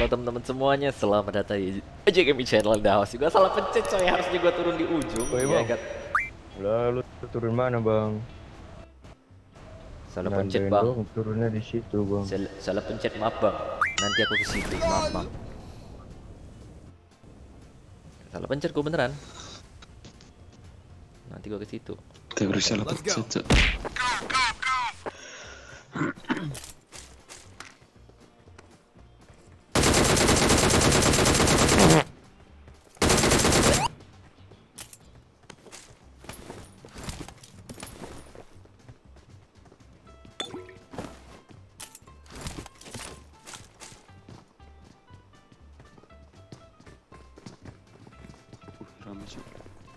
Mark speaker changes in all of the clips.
Speaker 1: Halo teman-teman semuanya, selamat datang di AJGami Channel Daos. Juga salah pencet coy, harusnya gua turun di ujung.
Speaker 2: Woi,
Speaker 1: Ya
Speaker 2: Bang.
Speaker 1: kan?
Speaker 2: Lalu turun mana, Bang?
Speaker 1: Salah pencet
Speaker 2: Nandain
Speaker 1: bang.
Speaker 2: dong, turunnya di situ, Bang.
Speaker 1: Salah pencet, maaf bang. Nanti aku ke situ, maaf bang. Salah pencet gua beneran. Nanti gua ke situ.
Speaker 3: Kita berusaha pencet. Ramai sih.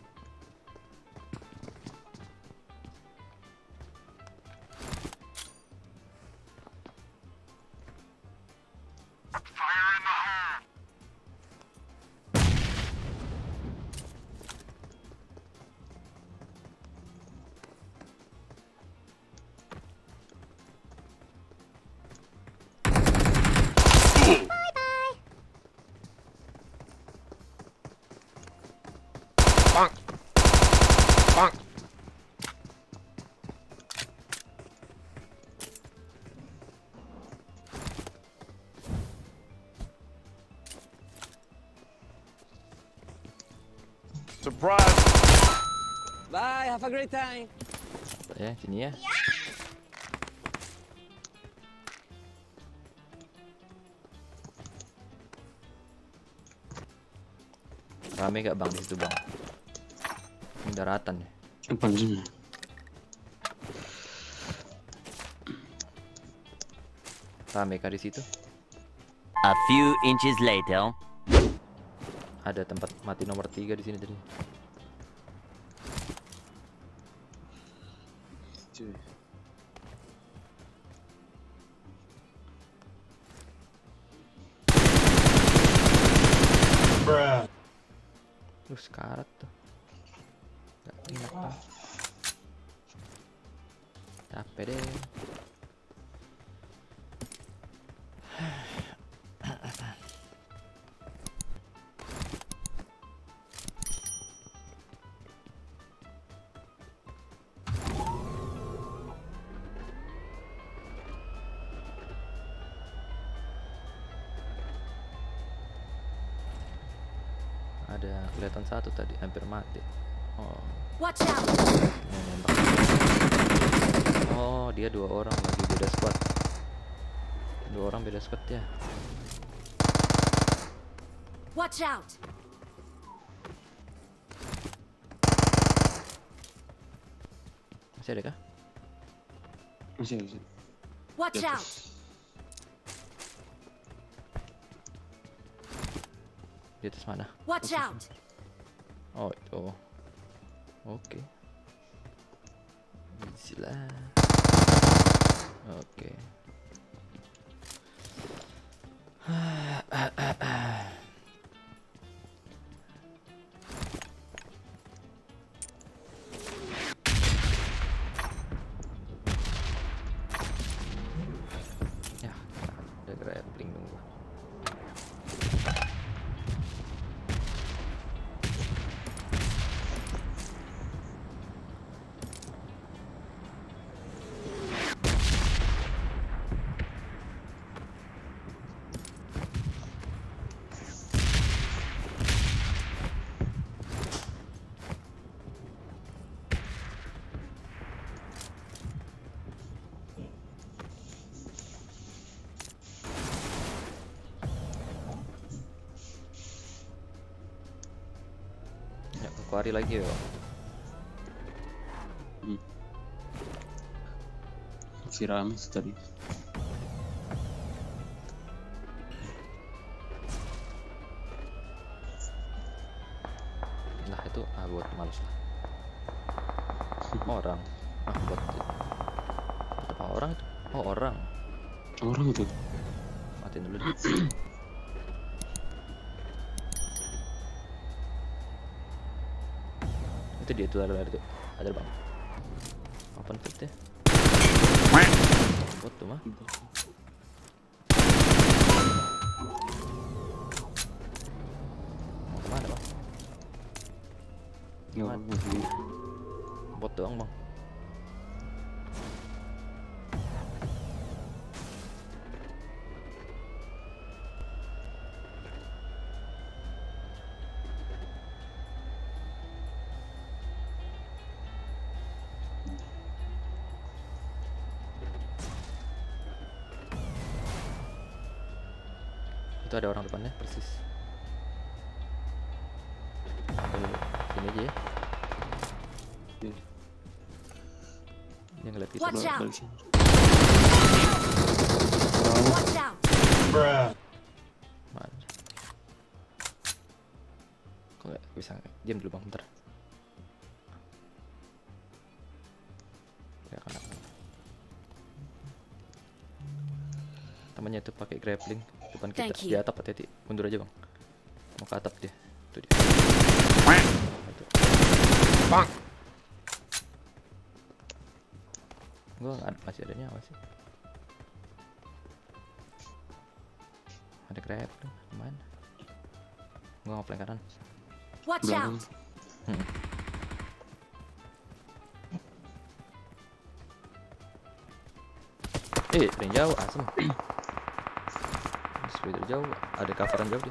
Speaker 4: Surprise!
Speaker 5: Bye, have a great time.
Speaker 1: Ya, sini ya. Rame gak bang di situ bang? Ini daratan ya.
Speaker 3: Apa sih?
Speaker 1: Rame kah di situ?
Speaker 6: A few inches later.
Speaker 1: Ada tempat mati nomor 3 di sini tadi.
Speaker 3: Cuy.
Speaker 1: Lu sekarat tuh. Gak enak tuh. Capek deh. Ada kelihatan satu tadi hampir mati. Oh,
Speaker 7: Watch out!
Speaker 1: mau nembak. Oh, dia 2 orang lagi beda squad. 2 orang beda squad ya.
Speaker 7: Watch out!
Speaker 1: Masih ada kah?
Speaker 3: Masih.
Speaker 7: Watch
Speaker 3: Di
Speaker 7: out!
Speaker 3: atas.
Speaker 1: Di atas mana?
Speaker 7: Watch out!
Speaker 1: Oh, itu. Oke. Easy lah. Oke. Ya, ada grappling dong gua. Ya, ke quarry lagi ya.
Speaker 3: Masih ramai sih tadi.
Speaker 1: Nah itu buat males lah. Orang. Buat apa orang itu? Oh orang.
Speaker 3: Orang itu.
Speaker 1: Matiin dulu deh. Itu dia tuh ada tuh. Ada bang. Open fit ya. What tuh mah?
Speaker 3: Nggak apa-apa.
Speaker 1: Bot doang bang. Itu ada orang depannya persis. Ambil sini aja ya.
Speaker 3: Iya.
Speaker 1: Dia ngeliat kita.
Speaker 7: Watch out.
Speaker 3: Balik sini.
Speaker 7: Watch out!
Speaker 1: Mana? Kok nggak bisa diam dulu bang, bentar. Ya kan. Temannya itu pakai grappling depan kita.
Speaker 7: Thank you.
Speaker 1: Di atap, hati-hati. Mundur aja bang. Mau ke atap dia. Itu dia. Itu. Gua masih ada nyawa sih. Ada grappling mana? Gua ngeplank kanan.
Speaker 7: Watch
Speaker 3: Belakang.
Speaker 7: out!
Speaker 1: Dari jauh asem. Masih dari jauh, ada coveran jauh dia.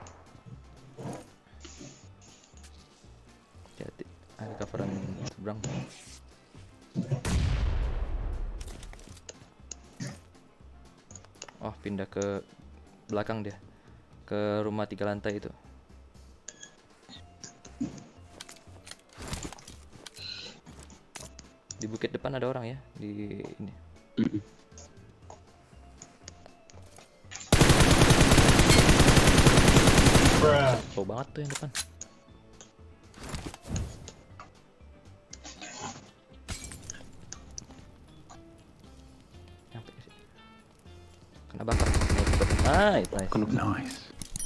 Speaker 1: Hati-hati, ada coveran seberang. Oh, pindah ke belakang dia, ke rumah 3 lantai itu. Di bukit depan ada orang ya, di ini. Jauh banget tuh yang depan. Nyampe sih. Kena bakar. Nice, nice.
Speaker 3: Nice.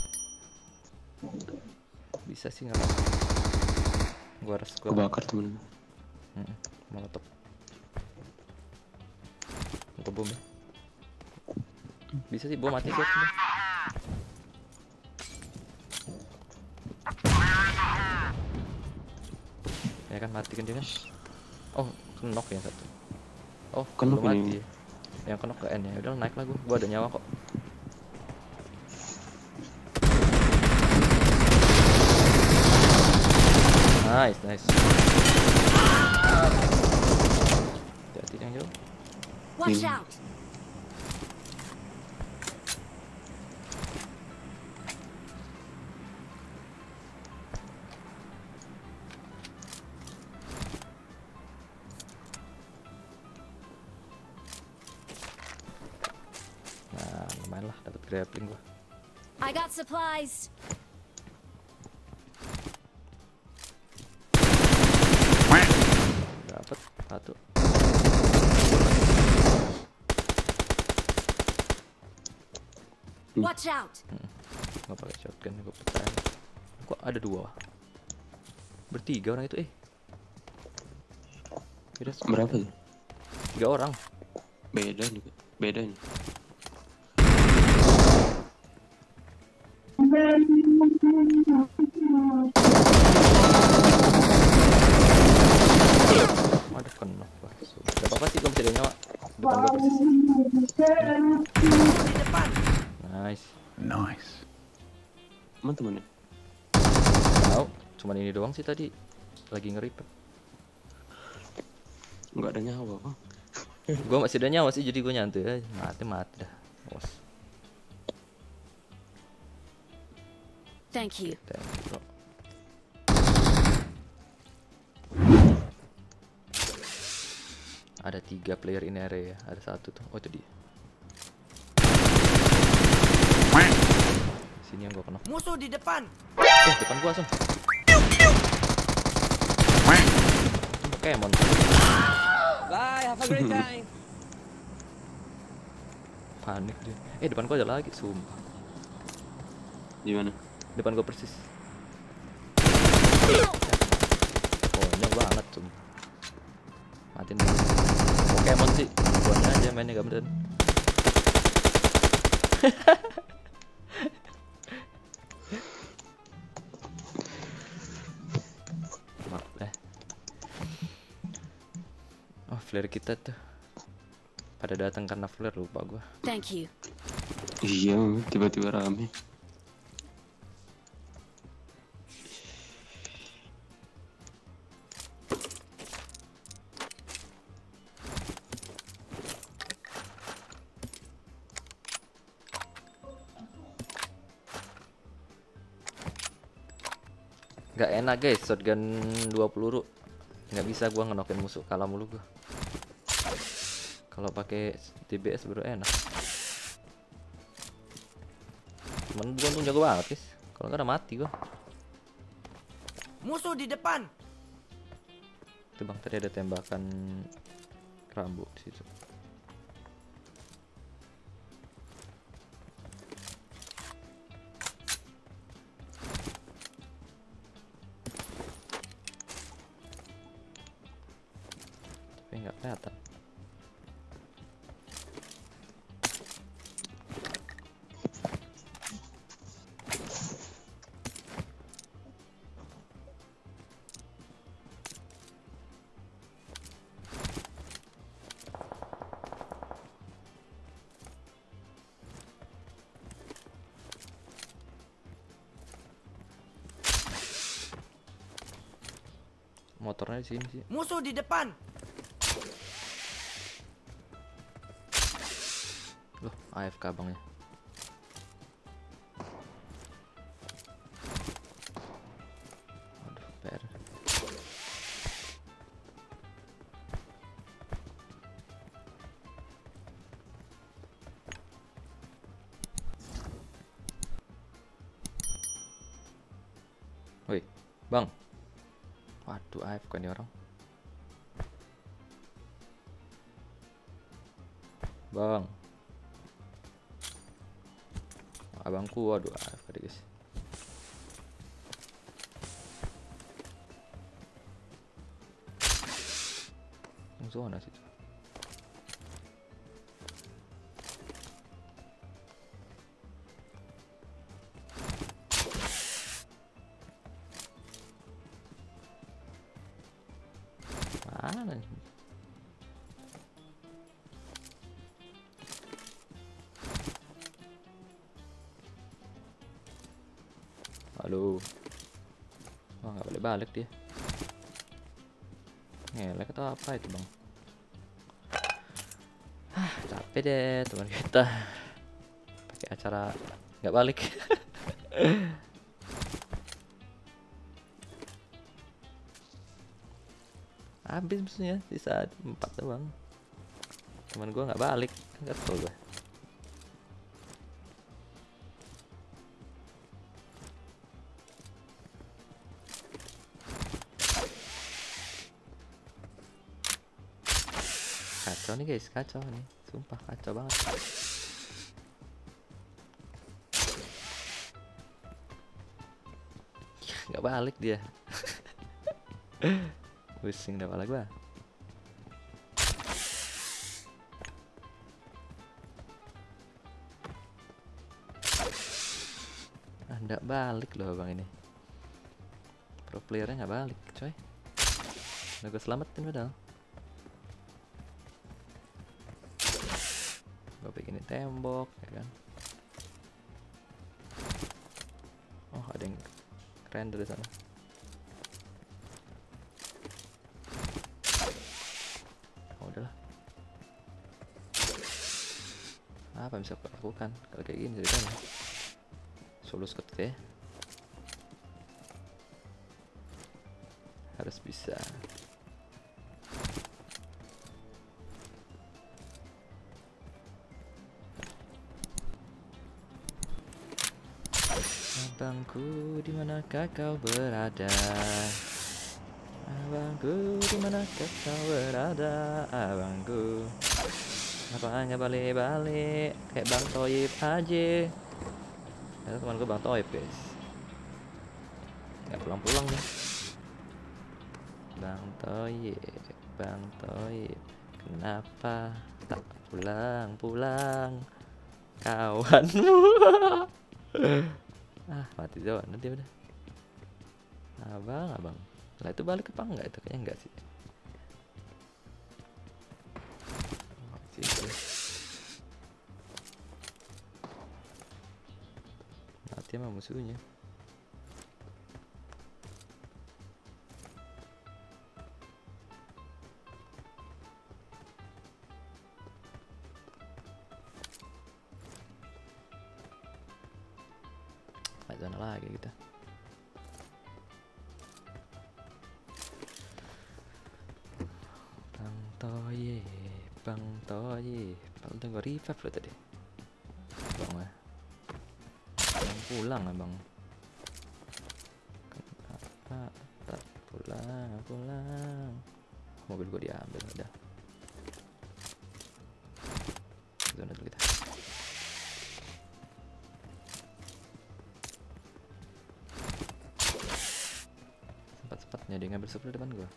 Speaker 1: Bisa sih nggak apa-apa. Gua harus
Speaker 3: Kebakar temen.
Speaker 1: molotov. Buka bom ya. Bisa sih bom mati sih. Ya kan mati kan dia kan. Oh, kenok yang satu. Oh,
Speaker 3: Kenok
Speaker 1: belum
Speaker 3: ini.
Speaker 1: mati. Yang kenok ke N ya. Udah naik lah gua ada nyawa kok. Nice, nice. Hati-hati yang jauh.
Speaker 7: Watch
Speaker 3: Ini.
Speaker 7: out!
Speaker 1: Nah, lumayan lah dapat grappling gua.
Speaker 7: I got supplies.
Speaker 1: Dapat satu.
Speaker 7: Watch out!
Speaker 1: Gua pakai shotgun gua pecahin. Kok ada 2? Bertiga orang itu Kira
Speaker 3: Berapa tuh?
Speaker 1: 3 orang.
Speaker 3: Beda nih. Beda nih.
Speaker 1: Waduh kena gua. Gak apa-apa sih gua masih ada nyawa. Depan gua persis. Nice.
Speaker 3: Mana temennya?
Speaker 1: Tahu, cuman ini doang sih tadi. Lagi ngerip.
Speaker 3: Nggak ada nyawa bang.
Speaker 1: Gua masih ada nyawa sih jadi gua nyantai aja. Mati dah. Bos.
Speaker 7: Thank you.
Speaker 1: Thank you, bro. Ada 3 player in area ya. Ada 1 tuh. Oh itu dia. Sini yang gua kena.
Speaker 5: Musuh di depan.
Speaker 1: Depan gua langsung. Pokemon.
Speaker 5: Bye, have a great time.
Speaker 1: Panik dia. Depan gua ada lagi, sumpah.
Speaker 3: Di mana?
Speaker 1: Depan gua persis. Konyol banget, sumpah. Matiin dulu. Pokemon sih. Guanya aja mainnya gak bener. Oh, flare kita tuh pada datang karena flare, lupa gua.
Speaker 7: Thank you.
Speaker 3: Iya, tiba-tiba rame.
Speaker 1: Gak enak guys, shotgun 2 peluru. Nggak bisa gua ngenokin musuh, kalah mulu gua. Kalau pakai DBS baru enak. Cuman gua tuh jago banget guys. Kalau nggak udah mati gua.
Speaker 5: Musuh di depan.
Speaker 1: Itu bang, tadi ada tembakan rambut di situ. Tapi nggak kelihatan. Motornya di sini sih.
Speaker 5: Musuh di depan.
Speaker 1: Loh, AFK bangnya. Aduh, PR. Woi, bang. Waduh, AFK nih orang. Bang. Abangku, waduh, AFK deh guys. Zona situ. Mana nih? Halo. Wah, nggak boleh balik dia. Ngelek atau apa itu bang? Capek deh teman kita. Pakai acara nggak balik. Habis musuhnya, sisa 4 doang. Teman gua nggak balik, nggak tahu gua. Kacau nih guys, kacau nih, sumpah kacau banget. Nggak balik dia. Pusing dah kepala gua. Nggak balik loh bang ini. Pro playernya nggak balik coy. Udah gue selamatin padahal. Gue bikinin tembok ya kan. Oh, ada yang keren dari sana. Oh, udahlah. Apa yang bisa aku lakukan kalau kayak gini ceritanya? Solus ya. Harus bisa. Abangku, di manakah kau berada? Abangku, di manakah kau berada? Abangku, apa nggak balik-balik kayak Bang Toyib aja? Ada teman gue Bang Toyib guys, nggak pulang-pulang nih. Bang Toyib, kenapa tak pulang-pulang kawanmu? Ah, mati jauh nanti udah. Abang, lah itu balik apa enggak itu? Kayaknya enggak sih. mati sama musuhnya. Nggak sana lagi kita. Bang Toye, Bang tunggu revive lo tadi. Bang ya. Bang pulang lah bang. Kenapa tak pulang? Mobil gua diambil udah. Zona dulu kita. Sempat-sempatnya dia ngambil sebelah depan gua.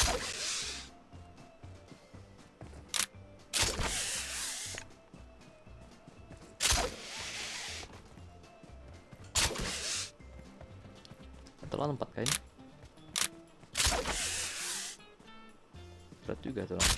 Speaker 1: Terlalu lompat kayaknya. Berat juga tuh.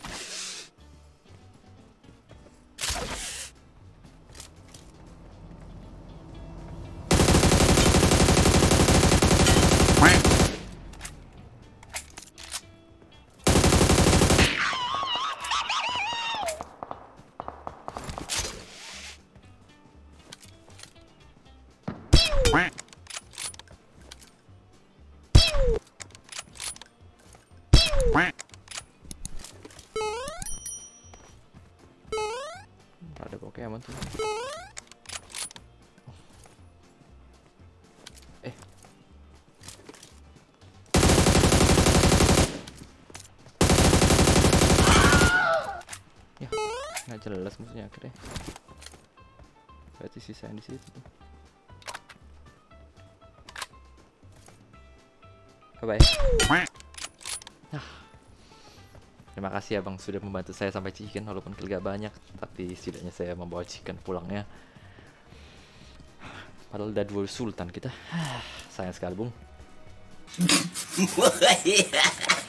Speaker 1: Ada Pokemon tuh. Ya, nggak jelas musuhnya akhirnya. Berarti sisa yang di situ tuh. Bye bye. Terima kasih ya bang sudah membantu saya sampai chicken walaupun kill gak banyak, tapi setidaknya saya membawa chicken pulangnya. Padahal udah 2 sultan kita. Sayang sekali bung.